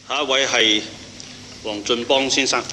下一位係黃俊邦先生。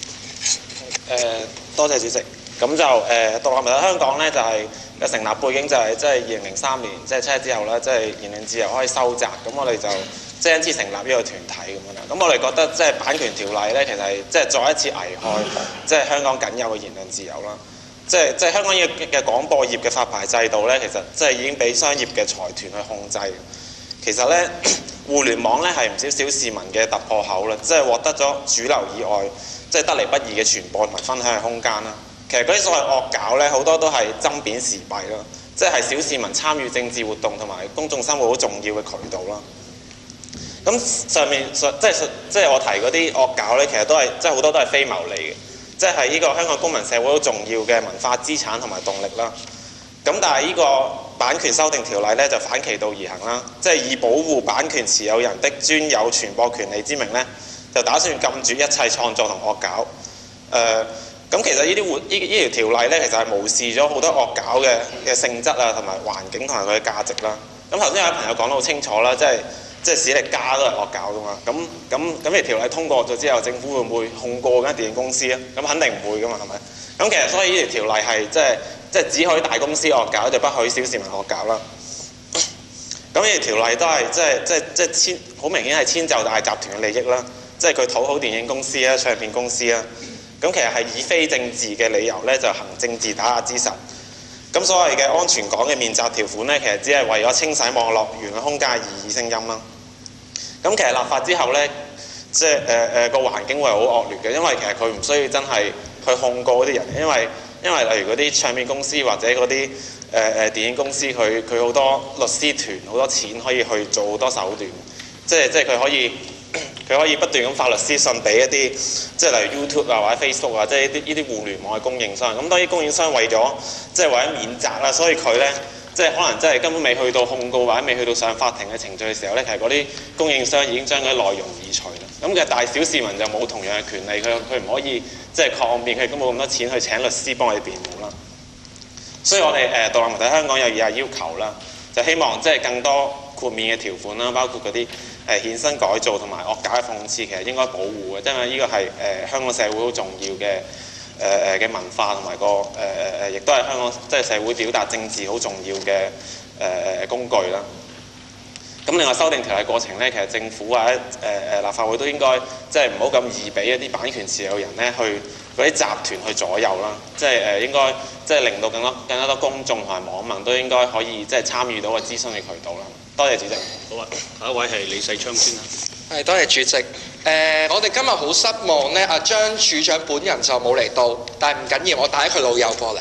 多謝主席。咁就獨立媒體香港咧，就係嘅成立背景就係即係2003年即係7日之後啦，即係言論自由可以收窄，咁我哋就即係因此成立呢個團體咁樣啦。咁我哋覺得即係版權條例咧，其實係即係再一次危害即係香港僅有嘅言論自由啦。即係香港嘅廣播業嘅發牌制度咧，其實即係已經俾商業嘅財團去控制。其實咧，互聯網咧係唔少小市民嘅突破口啦，即係獲得咗主流以外，即係得嚟不易嘅傳播同埋分享嘅空間啦。其實嗰啲所謂惡搞咧，好多都係針砭時弊啦，即係小市民參與政治活動同埋公眾生活好重要嘅渠道啦。咁上面即係我提嗰啲惡搞咧，其實都係即係好多都係非牟利嘅，即係呢個香港公民社會好重要嘅文化資產同埋動力啦。咁但係呢個版權修訂條例咧就反其道而行啦，即係以保護版權持有人的專有傳播權利之名咧，就打算禁絕一切創作同惡搞。咁其實呢條條例咧，其實係無視咗好多惡搞嘅性質啊，同埋環境同埋佢嘅價值啦。咁頭先有朋友講得好清楚啦，即係史力加都係惡搞噶嘛。咁呢條例通過咗之後，政府會唔會控告間電影公司啊？咁肯定唔會噶嘛，係咪？咁其實所以呢條條例係即係只許大公司惡搞，就不許小市民惡搞啦。咁呢條條例都係即係好明顯係遷就大集團嘅利益啦，即係佢討好電影公司啊、唱片公司啊。咁其實係以非政治嘅理由咧，就行政治打壓之實。咁所謂嘅安全港嘅免責條款咧，其實只係為咗清洗網絡樂園嘅空間而異議聲音啦。咁其實立法之後咧，即係個環境會係好惡劣嘅，因為其實佢唔需要真係去控告嗰啲人，因為例如嗰啲唱片公司或者嗰啲電影公司，佢好多律師團好多錢可以去做好多手段，即係佢可以不斷咁發律師信俾一啲，即係例如 YouTube 啊或者 Facebook 啊，即係呢啲互聯網嘅供應商。咁當然供應商為咗即係為咗免責啦，所以佢咧即係可能真係根本未去到控告或者未去到上法庭嘅程序嘅時候咧，其實嗰啲供應商已經將嗰啲內容移除啦。咁其實大小市民就冇同樣嘅權利，佢唔可以即係抗辯，佢都冇咁多錢去請律師幫佢哋辯護啦。所以我哋獨立媒體香港有以下要求啦，就希望即係更多豁免嘅條款啦，包括嗰啲衍生改造同埋惡搞嘅諷刺，其實應該保護嘅，因為呢個係香港社會好重要嘅嘅文化同埋亦都係香港即係社會表達政治好重要嘅工具啦。咁另外修訂條例過程咧，其實政府或者立法會都應該即係唔好咁易俾一啲版權持有人咧去嗰啲集團去左右啦，即係應該即係令到更加多公眾同埋網民都應該可以即係參與到個諮詢嘅渠道啦。多謝主席。 好啊，下一位係李世昌先生。 係，多謝主席。我哋今日好失望咧，阿張處長本人就冇嚟到，但係唔緊要，我帶佢老友過嚟。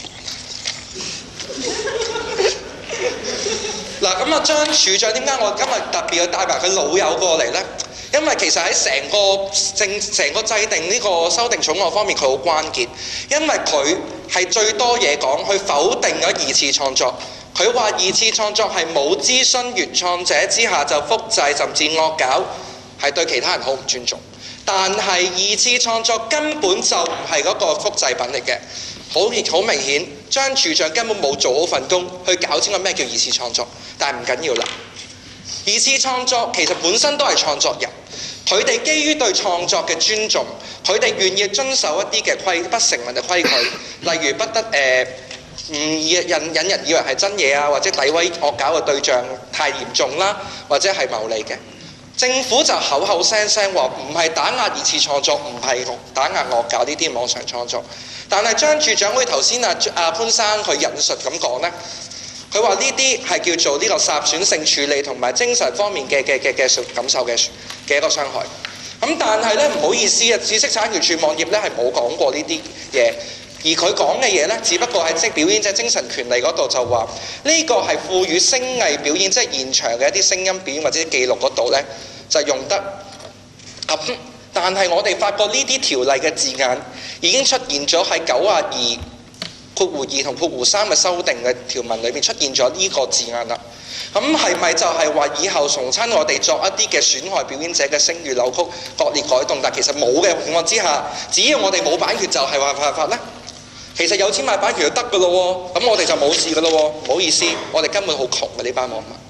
嗱，咁啊張處長點解我今日特別要帶埋佢老友過嚟呢？因為其實喺成個制定呢個修訂草案方面，佢好關鍵，因為佢係最多嘢講，去否定咗二次創作。佢話二次創作係冇諮詢原創者之下就複製甚至惡搞，係對其他人好唔尊重。但係二次創作根本就唔係嗰個複製品嚟嘅，好明顯，張處長根本冇做好份工去搞清楚咩叫二次創作。但係唔緊要啦，二次創作其實本身都係創作人，佢哋基於對創作嘅尊重，佢哋願意遵守一啲嘅不成文嘅規矩，例如不得唔引人以為係真嘢啊，或者詆毀惡搞嘅對象太嚴重啦，或者係牟利嘅。政府就口口聲聲話唔係打壓二次創作，唔係打壓惡搞呢啲網上創作。但係張處長好似頭先阿潘生佢引述咁講呢，佢話呢啲係叫做呢個殺損性處理同埋精神方面嘅感受嘅一個傷害。咁但係呢，唔好意思啊，知識產權署網頁呢係冇講過呢啲嘢。而佢講嘅嘢呢，只不過係表演者精神權利嗰度就話呢個係賦予聲藝表演，即係現場嘅一啲聲音表演或者記錄嗰度呢，就用得咁。但係我哋發覺呢啲條例嘅字眼已經出現咗喺92括弧2同括弧3嘅修訂嘅條文裏面出現咗呢個字眼啦。咁係咪就係話以後重親我哋作一啲嘅損害表演者嘅聲譽扭曲、割裂改動，但其實冇嘅情況之下，只要我哋冇版權就係話犯法呢？其實有錢買版權就得㗎咯喎，咁我哋就冇事㗎咯喎。唔好意思，我哋根本好窮嘅呢班網民。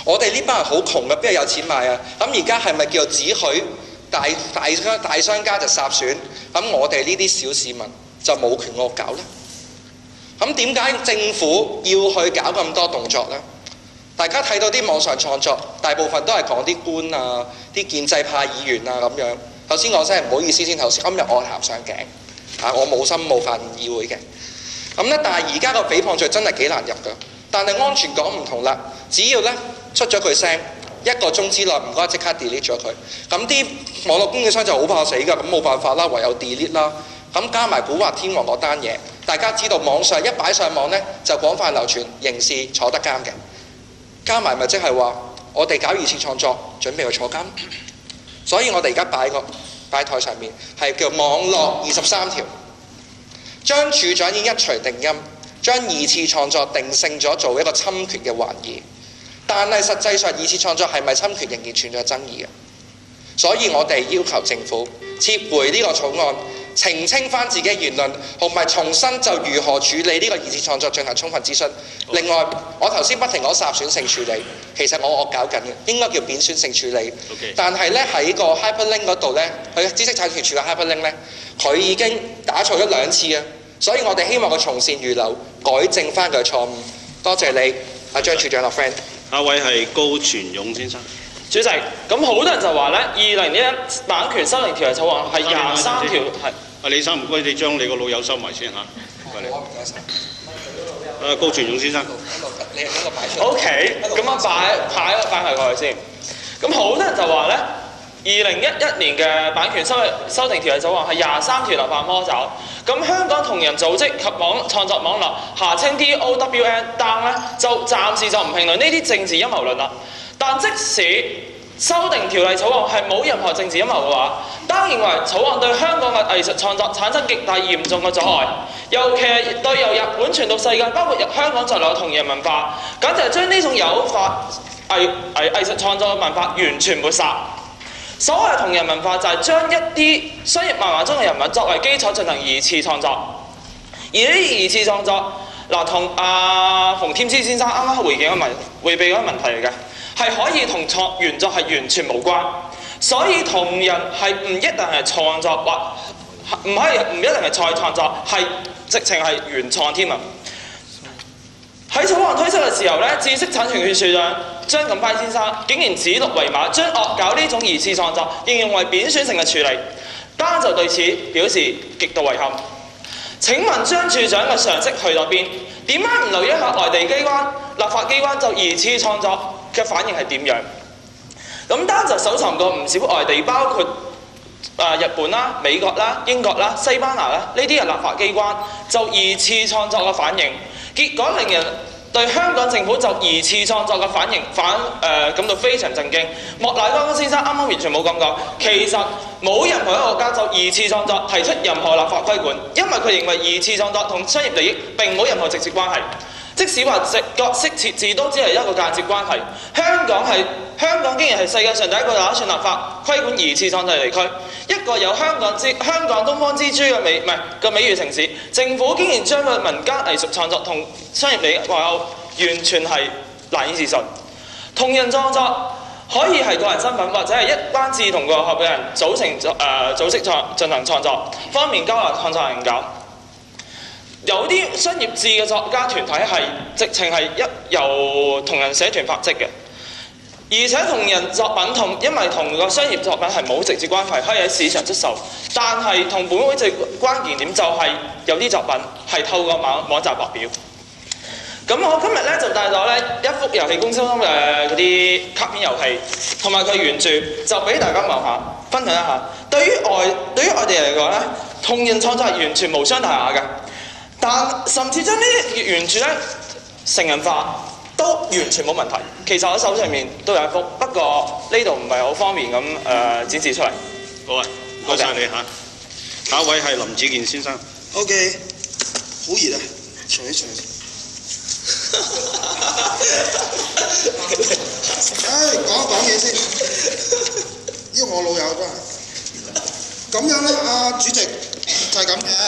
我哋呢班人好窮嘅，邊度有錢買啊？咁而家係咪叫做只許大商家就殺選？咁我哋呢啲小市民就冇權惡搞呢？咁點解政府要去搞咁多動作呢？大家睇到啲網上創作，大部分都係講啲官啊、啲建制派議員啊咁樣。頭先我真係唔好意思先，頭先今日我行上頸啊，我冇心冒犯議會嘅。咁咧，但係而家個誹謗罪真係幾難入㗎。但係安全港唔同啦，只要咧出咗句聲，1個鐘之內唔該即刻 delete 咗佢。咁啲網絡供應商就好怕死㗎，咁冇辦法啦，唯有 delete 啦。咁加埋古惑天王嗰單嘢，大家知道網上一擺上網咧就廣泛流傳，刑事坐得監嘅。加埋咪即係話，我哋搞2次創作，準備去坐監。所以我哋而家擺台上面係叫網絡23條，將處長已經一錘定音，將2次創作定性咗做一個侵權嘅懷疑。但係實際上2次創作係咪侵權仍然存在爭議嘅。所以我哋要求政府撤回呢個草案，澄清翻自己嘅言論，同埋重新就如何處理呢個2次創作進行充分諮詢。另外，我頭先不停講殺選性處理，其實我惡搞緊嘅，應該叫貶選性處理。但係咧喺個 hyperlink 嗰度咧，佢知識產權處嘅 hyperlink 咧，佢已經打錯咗2次啊！所以我哋希望佢從善如流，改正翻佢嘅錯誤。多謝你，阿張處長嘅 friend。 下位係高全勇先生。 主席，咁好多人就話咧，2011版權修訂條例草案係23條係。 阿李生唔該，你將你個老友收埋先嚇。唔該你。唔該晒。高全勇先生。 你呢個擺出嚟。 OK，咁我擺埋過去先。咁好多人就話咧，2011年嘅版權修訂條例草案係23條立法魔爪。咁香港同人組織及創作網絡下稱 DOWN 單咧，就暫時就唔評論呢啲政治陰謀論啦。但即使修訂條例草案係冇任何政治陰謀嘅話，當認為草案對香港嘅藝術創作產生極大嚴重嘅阻礙，尤其係對由日本傳到世界，包括香港在內嘅同人文化，簡直係將呢種有法藝術創作嘅文化完全抹殺。所謂同人文化就係將一啲商業漫畫中嘅人物作為基礎進行2次創作，而呢2次創作同馮添枝先生啱啱迴避嗰個問題嚟嘅。係可以同原作係完全無關，所以同人係唔一定係創作，或唔一定係再創作，係直情係原創添啊！喺草案推出嘅時候咧，知識產權處長張錦輝先生竟然指鹿為馬，將惡搞呢種2次創作形容為貶選性嘅處理，單就對此表示極度遺憾。請問張處長嘅常識去到邊？點解唔留意一下內地機關、立法機關就2次創作嘅反應係點樣？咁單就搜尋過唔少外地，包括日本啦、美國啦、英國啦、西班牙啦呢啲嘅立法機關就2次創作嘅反應，結果令人對香港政府就2次創作嘅反應感到非常震驚。莫乃光先生啱啱完全冇咁講，其實冇任何一個國家就2次創作提出任何立法規管，因為佢認為2次創作同商業利益並冇任何直接關係。即使話角色設置都只係一個間接關係。香港竟然係世界上第一個打算立法規管2次創作地區，一個有香港東方之珠嘅美譽城市，政府竟然將個民間藝術創作同商業利益掛鈎，完全係難以置信。同人創作可以係個人身份，或者係一班志同道合嘅人組織進行創作，方便交流創作靈感。有啲商業誌嘅作家團體係直情係由同人社團發跡嘅，而且同人作品因為同個商業作品係冇直接關係，可以喺市場出售。但係同本會最關鍵點就係有啲作品係透過網站發表。咁我今日咧就帶咗咧一幅遊戲公司嘅嗰啲卡片遊戲，同埋佢原著，就俾大家望下，分享一下。對於外地嚟講咧，同人創作係完全無傷大雅嘅。但甚至將呢啲原著咧成人化都完全冇問題。其實我手上面都有一幅，不過呢度唔係好方便咁展示出嚟。 好啊，唔該曬你嚇。下一位係林子健先生。 OK， 好熱啊！除一除。講嘢先。呢個我老友真係。咁樣咧，主席就係咁嘅。其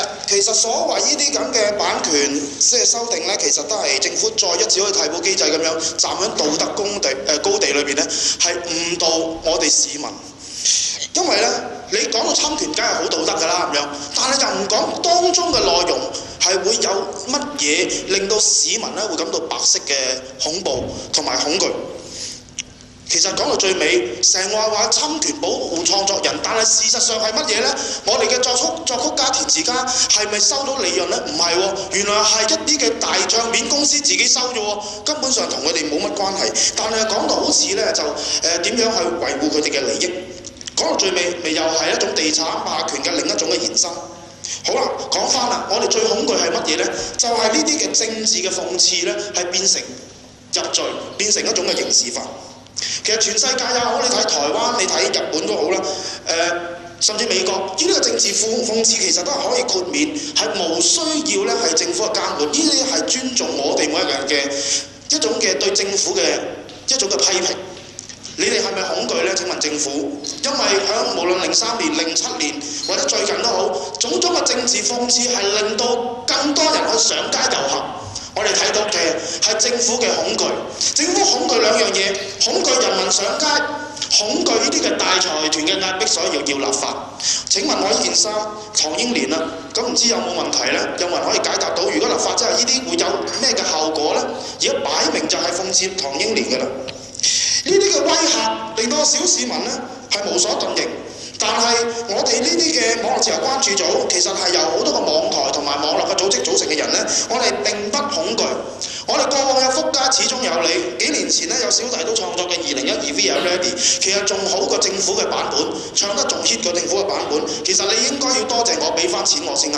實所謂呢啲咁嘅版權即係修訂呢，其實都係政府再一次好似替補機制咁樣，站喺道德高地裏邊呢，係誤導我哋市民。因為呢，你講到侵權，梗係好道德㗎啦咁樣，但係就唔講當中嘅內容係會有乜嘢令到市民呢會感到白色嘅恐怖同埋恐懼。其實講到最尾，成日話侵權保護創作人，但係事實上係乜嘢呢？我哋嘅作曲家、填詞家係咪收到利潤呢？唔係喎，原來係一啲嘅大唱片公司自己收咗喎，根本上同佢哋冇乜關係。但係講到好似呢，就點樣去維護佢哋嘅利益？講到最尾，咪又係一種地產霸權嘅另一種嘅延伸。好啦，講翻啦，我哋最恐懼係乜嘢呢？就係呢啲嘅政治嘅諷刺呢，係變成入罪，變成一種嘅刑事法。其實全世界也好，你睇台灣，你睇日本都好啦，甚至美國，呢啲嘅政治諷刺其實都係可以豁免，係無需要咧係政府嘅監管，呢啲係尊重我哋每一個人嘅一種嘅對政府嘅一種嘅批評。你哋係咪恐懼呢？請問政府，因為響無論03年、07年或者最近都好，種種嘅政治諷刺係令到更多人去上街遊行。我哋睇到嘅係政府嘅恐懼，政府恐懼兩樣嘢，恐懼人民上街，恐懼呢啲嘅大財團嘅壓迫，所以要立法。請問我呢件衫唐英年啦，咁唔知有冇問題呢？有冇人可以解答到？如果立法之後呢啲會有咩嘅效果呢？而家擺明就係諷刺唐英年㗎啦。呢啲嘅威嚇令到小市民呢係無所遁形。但係我哋呢啲嘅網絡自由關注組，其實係由好多個網台同埋網絡嘅組織組成嘅人呢，我哋並不恐懼。我哋過往有福街始終有你，幾年前呢，有小弟都創作嘅2012 We Are Ready， 其實仲好過政府嘅版本，唱得仲 hit 過政府嘅版本。其實你應該要多謝我，俾翻錢我先啱。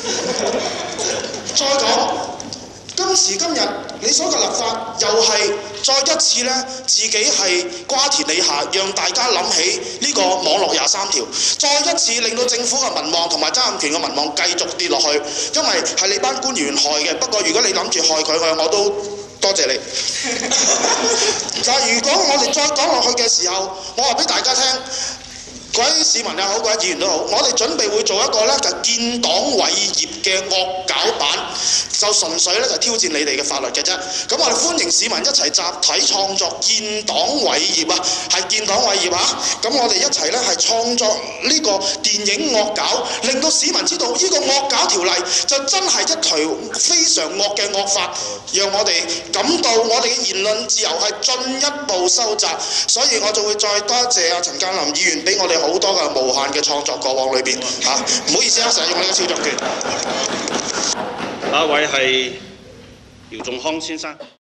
再講。今時今日，你所嘅立法又係再一次呢，自己係瓜田李下，讓大家諗起呢個網絡23條，再一次令到政府嘅民望同埋責任權嘅民望繼續跌落去，因為係你班官員害嘅。不過如果你諗住害佢，我都多謝你。但係如果我哋再講落去嘅時候，我話俾大家聽。各位市民又好，各位議員都好，我哋準備會做一個呢就建黨偉業嘅惡搞版，就純粹呢就挑戰你哋嘅法律嘅啫。咁我哋歡迎市民一齊集體創作建黨偉業啊，係建黨偉業啊！咁我哋一齊呢係創作呢個電影惡搞，令到市民知道呢個惡搞條例就真係一條非常惡嘅惡法，讓我哋感到我哋嘅言論自由係進一步收窄。所以我就會再多謝阿陳鑑林議員俾我哋好多嘅無限嘅創作過往裏邊嚇，唔好意思啊，成日用呢個肖像權。 下一位係姚仲康先生。